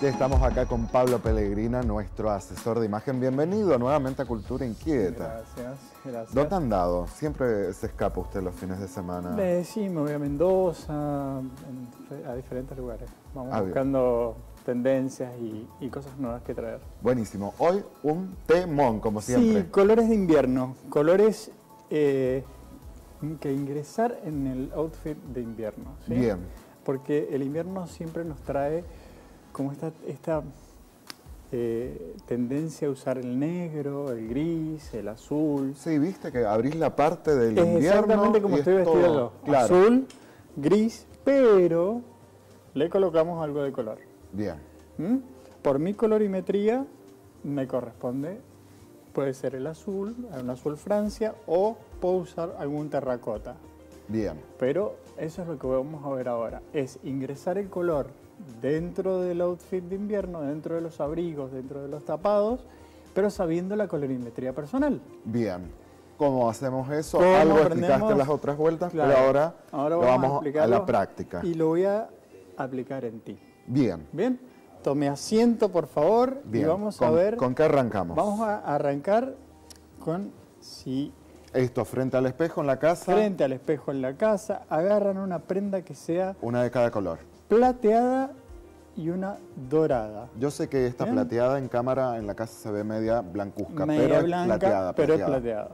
Estamos acá con Pablo Pellegrina, nuestro asesor de imagen. Bienvenido nuevamente a Cultura Inquieta. Gracias. ¿Dónde han dado? Siempre se escapa usted los fines de semana. Sí, me voy a Mendoza, a diferentes lugares. Vamos Bien. Buscando tendencias y cosas nuevas que traer. Buenísimo. Hoy un temón, como siempre. Sí, colores de invierno. Colores que ingresar en el outfit de invierno. ¿Sí? Bien. Porque el invierno siempre nos trae como esta tendencia a usar el negro, el gris, el azul. Sí, viste que abrís la parte del invierno. Exactamente como estoy vestido yo. Claro. Azul, gris, pero le colocamos algo de color. Bien. Por mi colorimetría me corresponde, puede ser el azul, un azul Francia, o puedo usar algún terracota. Bien. Pero eso es lo que vamos a ver ahora, es ingresar el color dentro del outfit de invierno, dentro de los abrigos, dentro de los tapados, pero sabiendo la colorimetría personal. Bien. ¿Cómo hacemos eso? ¿Cómo Algo aprendemos? explicaste en las otras vueltas, Claro. pero ahora vamos a explicarlo la práctica. Y lo voy a aplicar en ti. Bien. Bien, tome asiento por favor. Bien. Y vamos a ver. ¿Con qué arrancamos? Vamos a arrancar con Esto, frente al espejo en la casa. frente al espejo en la casa, agarran una prenda que sea Una de cada color. plateada y una dorada. Yo sé que esta Bien. plateada en cámara en la casa se ve media blancuzca, Media pero blanca, es plateada. pero es plateado.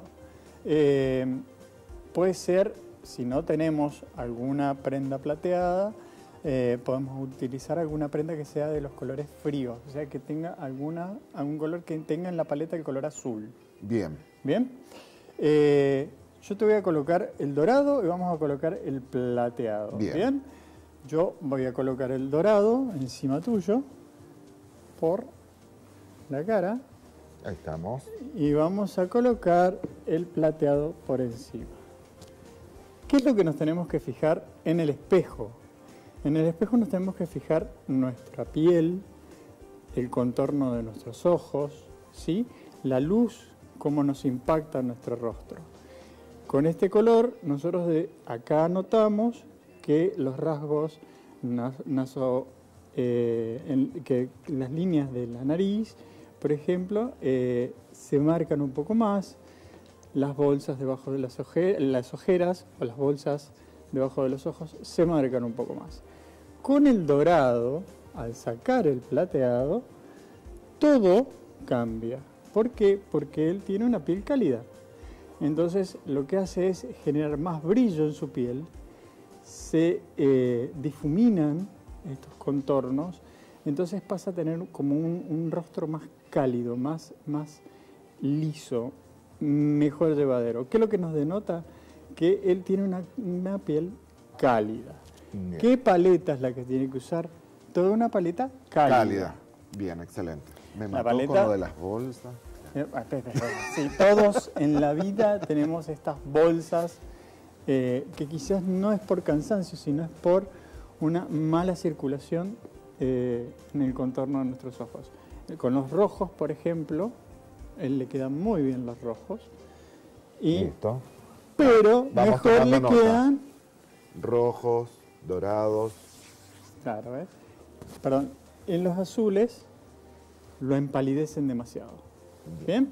Puede ser, si no tenemos alguna prenda plateada, podemos utilizar alguna prenda que sea de los colores fríos, o sea, que tenga algún color que tenga en la paleta el color azul. Bien. Bien. Yo te voy a colocar el dorado y vamos a colocar el plateado. Bien. Yo voy a colocar el dorado encima tuyo por la cara Ahí estamos. y vamos a colocar el plateado por encima. ¿Qué es lo que nos tenemos que fijar en el espejo? En el espejo nos tenemos que fijar nuestra piel, el contorno de nuestros ojos, ¿sí? La luz, cómo nos impacta en nuestro rostro. Con este color, nosotros de acá notamos que los rasgos, que las líneas de la nariz, por ejemplo, se marcan un poco más, las bolsas debajo de las ojeras o las bolsas debajo de los ojos se marcan un poco más. Con el dorado, al sacar el plateado, todo cambia. ¿Por qué? Porque él tiene una piel cálida. Entonces lo que hace es generar más brillo en su piel, se difuminan estos contornos, entonces pasa a tener como un rostro más cálido, más liso, mejor llevadero. ¿Qué es lo que nos denota? Que él tiene una piel cálida. Bien. ¿Qué paleta es la que tiene que usar? Toda una paleta cálida. Bien, excelente. Me La mató paleta- con lo de las bolsas. Sí, todos en la vida tenemos estas bolsas que quizás no es por cansancio, sino es por una mala circulación en el contorno de nuestros ojos. Con los rojos, por ejemplo, él le quedan muy bien los rojos, Listo. pero Vamos mejor tomando le nota. quedan, Rojos, dorados. claro, ¿ves? Perdón, en los azules lo empalidecen demasiado. ¿Bien?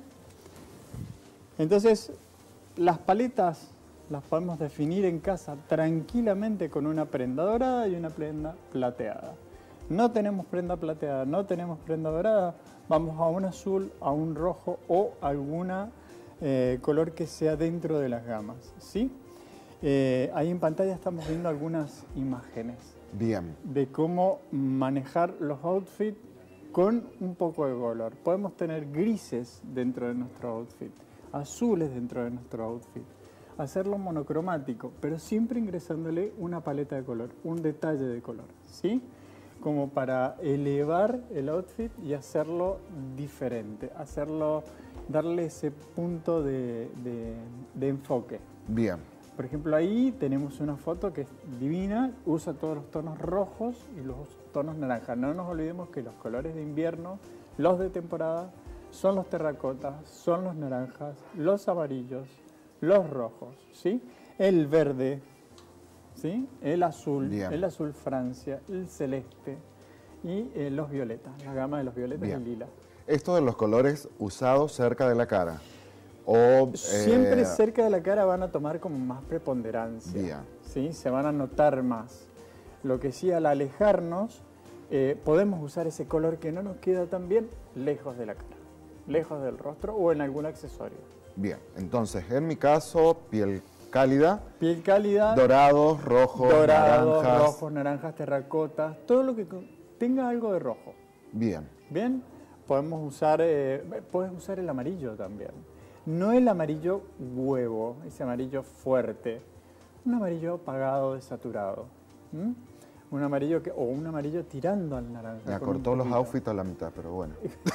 Entonces, las paletas las podemos definir en casa tranquilamente con una prenda dorada y una prenda plateada. No tenemos prenda plateada, no tenemos prenda dorada, vamos a un azul, a un rojo o alguna color que sea dentro de las gamas, ¿sí? Ahí en pantalla estamos viendo algunas imágenes Bien. de cómo manejar los outfits con un poco de color. Podemos tener grises dentro de nuestro outfit, azules dentro de nuestro outfit, hacerlo monocromático, pero siempre ingresándole una paleta de color, un detalle de color, ¿sí? Como para elevar el outfit y hacerlo diferente, darle ese punto de enfoque. Bien. Por ejemplo, ahí tenemos una foto que es divina, usa todos los tonos rojos y los tonos naranjas. No nos olvidemos que los colores de invierno, los de temporada, son los terracotas, son los naranjas, los amarillos, los rojos, ¿sí? El verde, ¿sí? El azul Bien. Francia, el celeste. y los violetas, la gama de los violetas y Bien. lila. Esto de los colores usados cerca de la cara. O, Siempre cerca de la cara van a tomar como más preponderancia. Bien. ¿Sí? Se van a notar más. Lo que sí, al alejarnos, podemos usar ese color que no nos queda tan bien lejos de la cara, lejos del rostro o en algún accesorio. Bien, entonces en mi caso, piel cálida, Piel cálida, dorados, rojos, dorados, naranjas. rojos, naranjas, terracotas, todo lo que tenga algo de rojo. Bien, Bien, podemos usar, puedes usar el amarillo también. No el amarillo huevo, ese amarillo fuerte, un amarillo apagado, desaturado. Un amarillo o un amarillo tirando al naranja. me con un acortó los poquito. outfits a la mitad, pero bueno.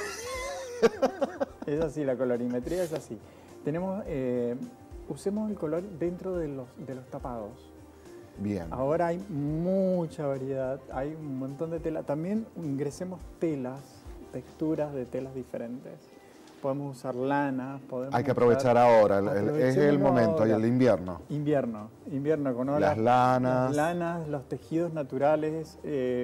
Es así, la colorimetría es así. Tenemos, usemos el color dentro de los tapados. Bien, Ahora hay mucha variedad, hay un montón de tela. También ingresemos telas, texturas de telas diferentes. Podemos usar lana, podemos hay que aprovechar ahora, es el Aprovechémoslo momento, y ahora. el invierno. Invierno con olas, Las lanas. las lanas, los tejidos naturales.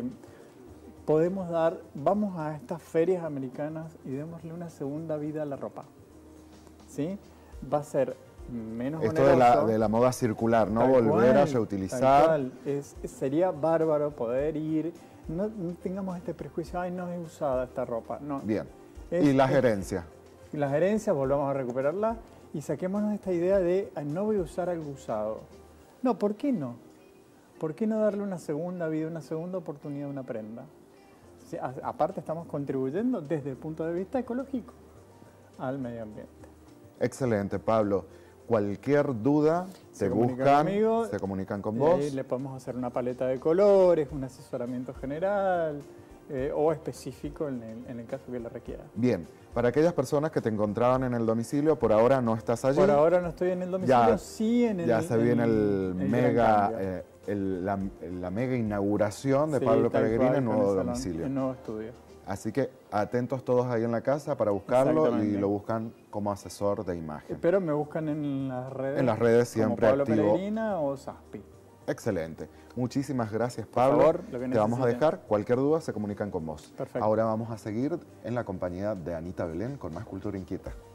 Vamos a estas ferias americanas y démosle una segunda vida a la ropa. ¿Sí? Va a ser menos Esto oneroso. de la moda circular, ¿no? Tal Volver a cual, reutilizar. tal cual. Sería bárbaro poder ir, no tengamos este prejuicio, ay, no es usada esta ropa. No. Bien, Es- y las es- herencias. Las herencias, volvamos a recuperarlas y saquémonos esta idea de "Ay, no voy a usar algo usado". No, ¿por qué no? ¿Por qué no darle una segunda vida, una segunda oportunidad a una prenda? Sí, aparte estamos contribuyendo desde el punto de vista ecológico al medio ambiente. Excelente, Pablo. Cualquier duda, Se te comunican buscan, conmigo, se comunican con Y vos. ahí le podemos hacer una paleta de colores, un asesoramiento general o específico en el caso que lo requiera. Bien, para aquellas personas que te encontraban en el domicilio, por ahora no estás allí. Por ahora no estoy en el domicilio, Ya- sí en el Ya se viene el gran mega, cambio. la mega inauguración de Sí, Pablo tal Pellegrini cual, en con nuevo el salón, domicilio. en nuevo estudio. Así que atentos todos ahí en la casa para buscarlo y Exactamente. lo buscan como asesor de imagen. Pero me buscan en las redes. En las redes siempre como Pablo activo. Pellegrina o Saspi. Excelente. Muchísimas gracias, Por Pablo. favor, lo que Te vamos a necesiten. dejar. Cualquier duda se comunican con vos. Perfecto. Ahora vamos a seguir en la compañía de Anita Belén con más Cultura Inquieta.